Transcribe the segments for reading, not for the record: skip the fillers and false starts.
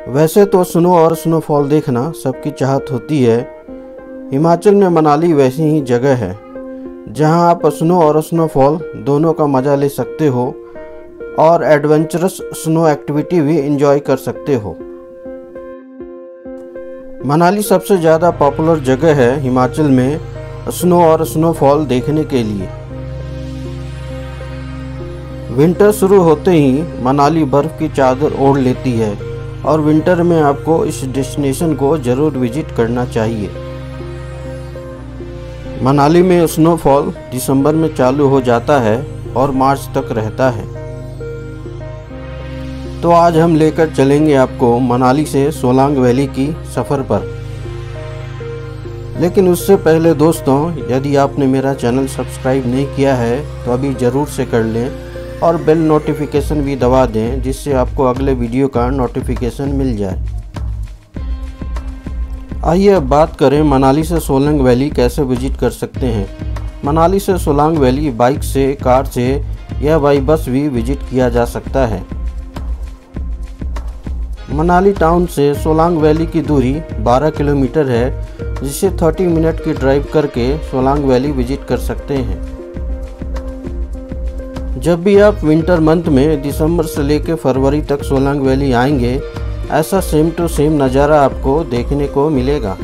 वैसे तो स्नो और स्नोफॉल देखना सबकी चाहत होती है। हिमाचल में मनाली वैसी ही जगह है जहां आप स्नो और स्नोफॉल दोनों का मज़ा ले सकते हो और एडवेंचरस स्नो एक्टिविटी भी एंजॉय कर सकते हो। मनाली सबसे ज़्यादा पॉपुलर जगह है हिमाचल में स्नो और स्नोफॉल देखने के लिए। विंटर शुरू होते ही मनाली बर्फ़ की चादर ओढ़ लेती है और विंटर में आपको इस डेस्टिनेशन को ज़रूर विजिट करना चाहिए। मनाली में स्नोफॉल दिसंबर में चालू हो जाता है और मार्च तक रहता है। तो आज हम लेकर चलेंगे आपको मनाली से सोलांग वैली की सफ़र पर। लेकिन उससे पहले दोस्तों, यदि आपने मेरा चैनल सब्सक्राइब नहीं किया है तो अभी ज़रूर से कर लें और बेल नोटिफिकेशन भी दबा दें, जिससे आपको अगले वीडियो का नोटिफिकेशन मिल जाए। आइए अब बात करें मनाली से सोलांग वैली कैसे विजिट कर सकते हैं। मनाली से सोलांग वैली बाइक से, कार से या बाई बस भी विजिट किया जा सकता है। मनाली टाउन से सोलांग वैली की दूरी 12 किलोमीटर है, जिसे 30 मिनट की ड्राइव करके सोलांग वैली विजिट कर सकते हैं। जब भी आप विंटर मंथ में दिसंबर से लेकर फरवरी तक सोलांग वैली आएंगे, ऐसा सेम टू सेम नज़ारा आपको देखने को मिलेगा।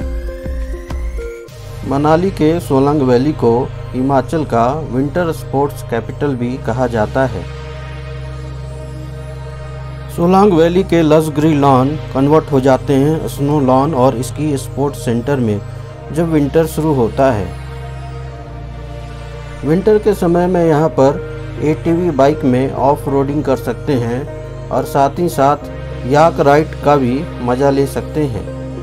मनाली के सोलांग वैली को हिमाचल का विंटर स्पोर्ट्स कैपिटल भी कहा जाता है। सोलांग वैली के लश ग्री लॉन कन्वर्ट हो जाते हैं स्नो लॉन और स्की स्पोर्ट्स सेंटर में जब विंटर शुरू होता है। विंटर के समय में यहाँ पर ATV बाइक में ऑफ रोडिंग कर सकते हैं और साथ ही साथ याक राइड का भी मज़ा ले सकते हैं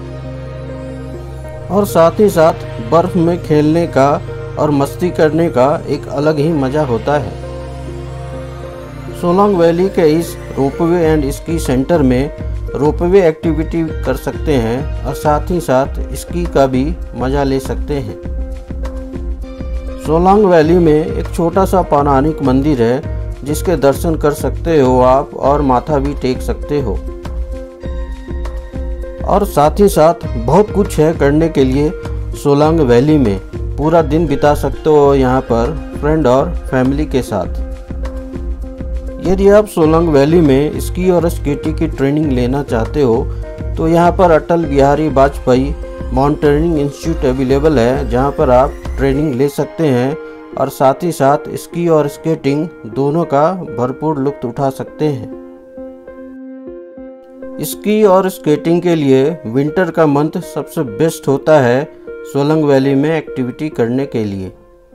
और साथ ही साथ बर्फ़ में खेलने का और मस्ती करने का एक अलग ही मज़ा होता है। सोलांग वैली के इस रोपवे एंड स्की सेंटर में रोपवे एक्टिविटी कर सकते हैं और साथ ही साथ स्की का भी मज़ा ले सकते हैं। सोलांग वैली में एक छोटा सा पौराणिक मंदिर है जिसके दर्शन कर सकते हो आप और माथा भी टेक सकते हो और साथ ही साथ बहुत कुछ है करने के लिए। सोलांग वैली में पूरा दिन बिता सकते हो यहाँ पर फ्रेंड और फैमिली के साथ। यदि आप सोलांग वैली में स्की और स्केटिंग की ट्रेनिंग लेना चाहते हो तो यहाँ पर Atal Bihari Vajpayee mountaineering institute available है, जहाँ पर आप ट्रेनिंग ले सकते हैं और साथ ही साथ स्की और स्केटिंग दोनों का भरपूर लुत्फ़ उठा सकते हैं। स्की और स्केटिंग के लिए विंटर का मंथ सबसे बेस्ट होता है सोलांग वैली में एक्टिविटी करने के लिए।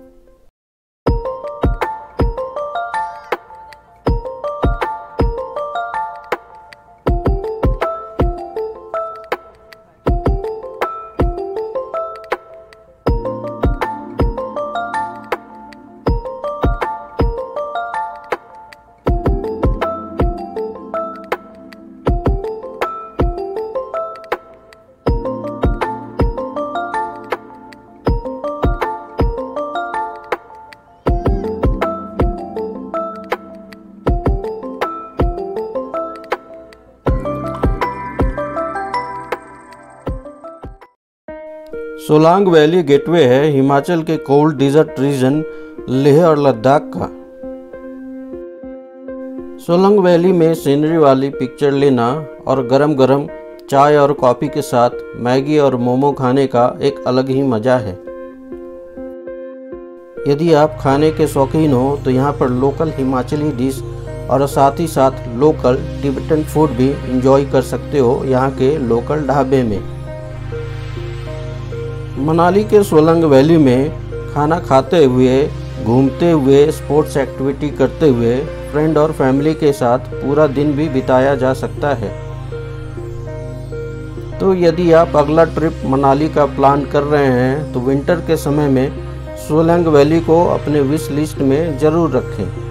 सोलांग वैली गेटवे है हिमाचल के कोल्ड डिजर्ट रीजन लेह और लद्दाख का। सोलांग वैली में सीनरी वाली पिक्चर लेना और गरम गरम चाय और कॉफ़ी के साथ मैगी और मोमो खाने का एक अलग ही मज़ा है। यदि आप खाने के शौकीन हो तो यहाँ पर लोकल हिमाचली डिश और साथ ही साथ लोकल तिब्बतन फूड भी इंजॉय कर सकते हो यहाँ के लोकल ढाबे में। मनाली के सोलांग वैली में खाना खाते हुए, घूमते हुए, स्पोर्ट्स एक्टिविटी करते हुए फ्रेंड और फैमिली के साथ पूरा दिन भी बिताया जा सकता है। तो यदि आप अगला ट्रिप मनाली का प्लान कर रहे हैं तो विंटर के समय में सोलांग वैली को अपने विश लिस्ट में ज़रूर रखें।